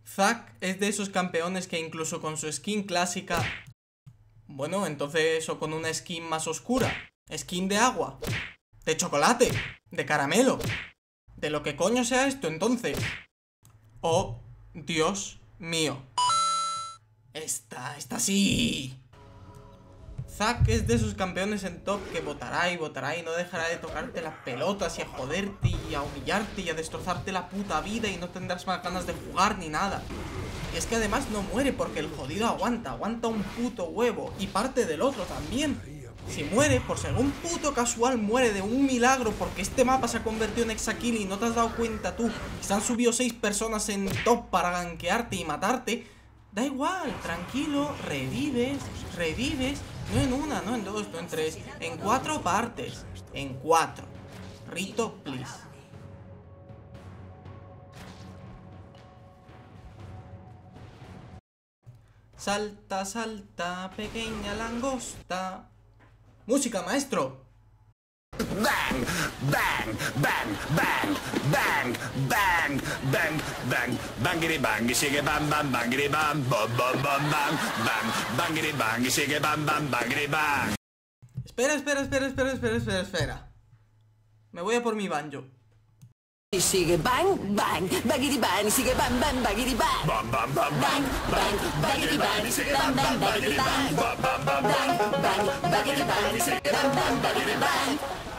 Zack es de esos campeones que incluso con su skin clásica... Bueno, entonces o con una skin más oscura. Skin de agua. De chocolate. De caramelo. De lo que coño sea esto entonces. Oh, Dios mío. Esta sí. Zack es de esos campeones en top que votará y no dejará de tocarte las pelotas y a joderte y a humillarte y a destrozarte la puta vida y no tendrás más ganas de jugar ni nada. Y es que además no muere porque el jodido aguanta un puto huevo y parte del otro también. Si muere, por ser un puto casual muere de un milagro porque este mapa se ha convertido en Hexakill y no te has dado cuenta tú, y se han subido 6 personas en top para gankearte y matarte, da igual, tranquilo, revives, no en una, no en dos, no en tres, en 4 partes, en 4. Rito, please. Salta, salta, pequeña langosta. ¡Música, maestro! Bang, bang, bang, bang, bang, bang, bang, bang, bangity bang, sigue bam bam, bangity bam, bam bam bam bam, bang, bangity bang, sigue bam bam, bangity bang. Espera. Me voy a por mi banjo. Y sigue bang, bang, baggy bang, y sigue bang, bang, baggy bang. Bam bam bam Bang, bang, baggy bang, y sigue bang, bang, baggy bang. bam bam bam Bang, bang, baggy bang, y sigue bang, bang, baggy bang.